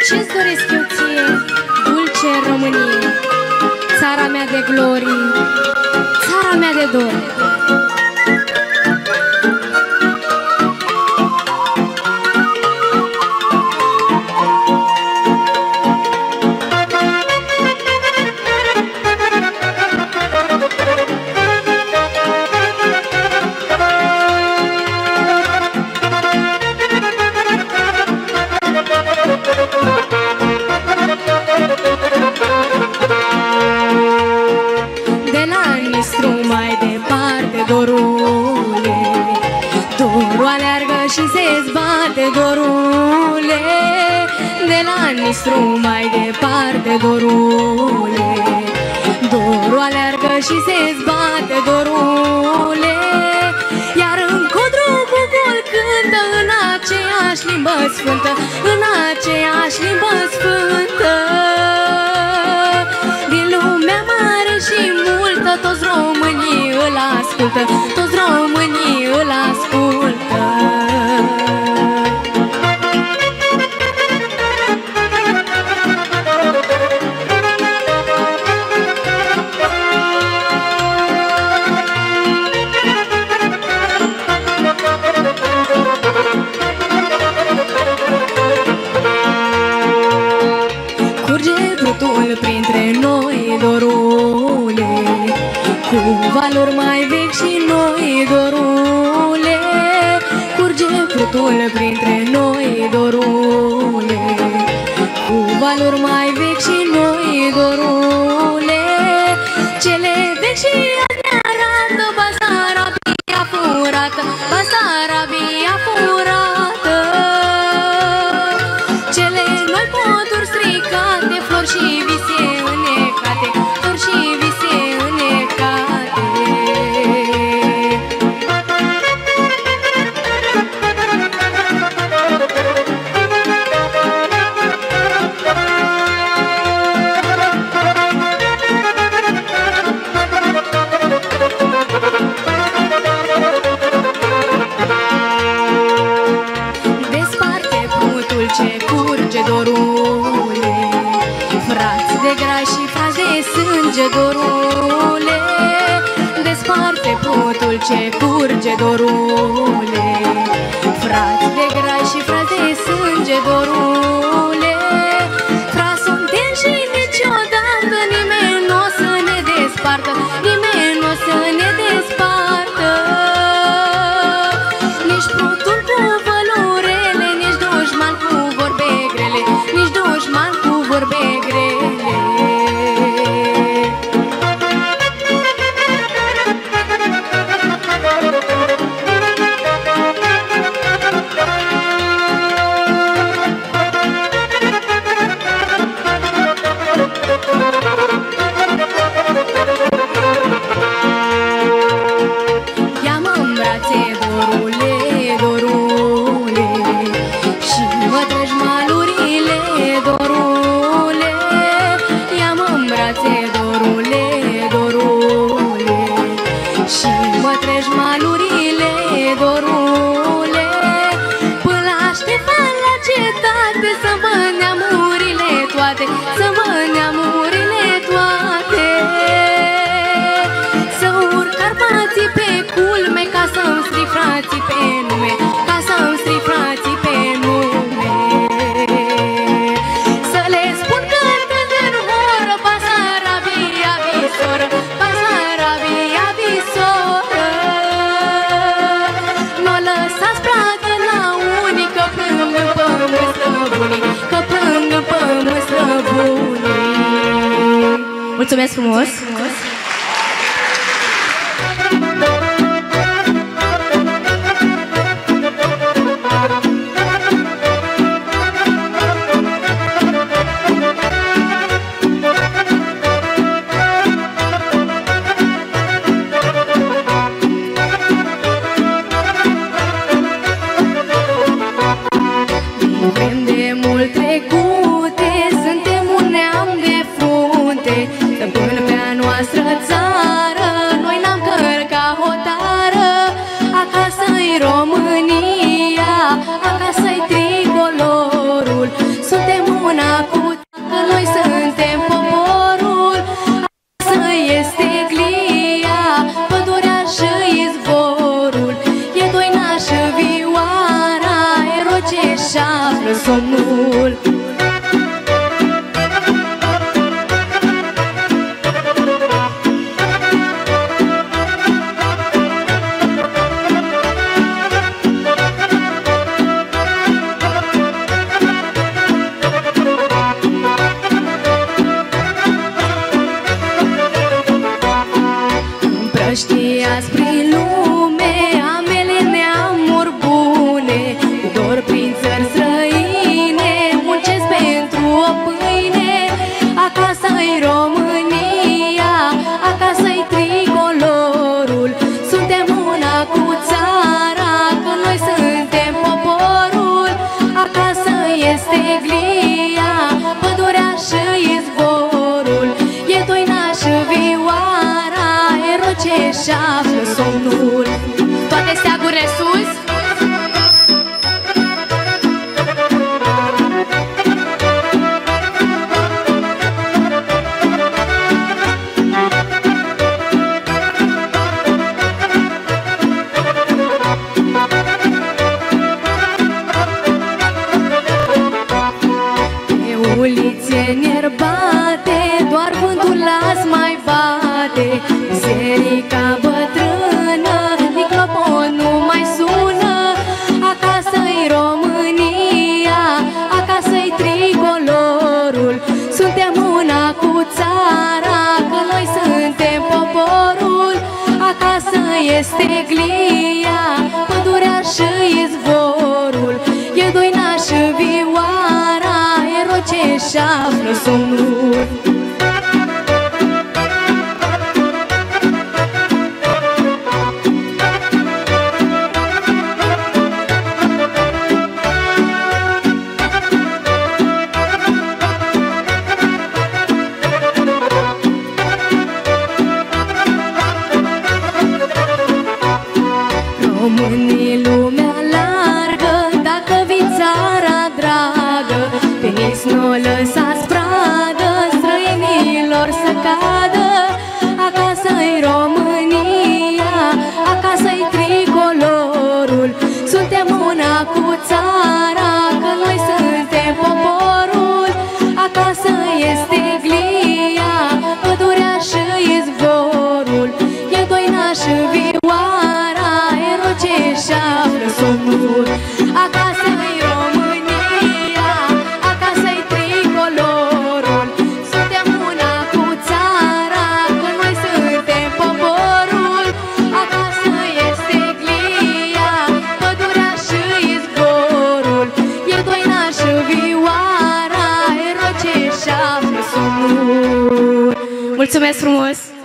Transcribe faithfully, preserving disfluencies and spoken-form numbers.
Ce-ți doresc eu ție, dulce Românie, țara mea de glorii, țara mea de dor. Și se zbate dorule, de la Nistru mai departe dorule. Dorul aleargă și se zbate dorule, iar în codru Bugul cântă în aceeași limbă sfântă, în aceeași limbă sfântă. Din lumea mare și multă, toți românii îl ascultă, toți românii îl ascultă. Printre noi, dorule, cu valori mai vechi și noi, dorule. Curge frutul printre noi, dorule, cu valori mai vechi și noi, dorule. Cele vechi și azi ne arată Basarabia furată, Basarabia furată. Cele noi poduri stricate, flori și vise înnecate, flori și vise înnecate. Desparte putul ce curge, dorule, frați de grași și frați de sânge, dorule. Desparte putul ce curge, dorule, frați de grași și frați de sânge, dorule. Frați suntem și niciodată nimeni n-o să ne despartă, nimeni n-o să ne despartă. Nici prutul cu vălurele, nici dușman cu vorbe grele, nici dușman cu vorbe grele. Ia-mă în brațe, dorule, dorule, și mă treci malurile, dorule. Ia-mă în brațe, dorule, dorule, și mă treci malurile, dorule. Până la Ștefan la cetate, să mă neamurile toate, să mă neamurile toate. Să urc Carpații pe culme, ca să-mi strig frații pe nume, ca să-mi strig frații pe nume. Să le spun cântând în horă, Basarabia visoră, Basarabia visoră. N-o lăsați pragă la unii, că plâng în pământ străbunii, că plâng în pământ străbunii. Mulțumesc frumos! Vrem de mult trecute, suntem un neam de frunte, stăm până pe a noastră. și află somnul. Împrăștiați prin lume amele neamuri bune, dor prin țări străine, muncesc pentru o pâine. Acasă-i România, acasă-i tricolorul, suntem una cu țara, că noi suntem poporul. Acasă este glia, pădurea și izvorul, e doina și vioara, ce-și află somnul. Toate steagurile sus. Pe ulițe nerbate, doar vântul las mai bate. Biserica bătrână, microfon nu mai sună. Acasă-i România, acasă-i tricolorul, suntem una cu țara, că noi suntem poporul. Acasă este glia, pădurea și izvorul, e doina și vioara, e ce-și află somnul. Românii lumea largă, dacă vii țara dragă, veniți n-o lăsați pradă, străinilor să cadă. Acasă-i România, acasă-i tricolorul, suntem una cu țara, că noi suntem poporul. Acasă este glia, pădurea și izvorul, e doina și vioara, ce-și află somnul. Acasă-i România, acasă-i tricolorul, suntem una cu țara, că noi suntem poporul. Acasă este glia, pădurea și izvorul, e doina și vioara, ce-și află somnul. Mulțumesc frumos!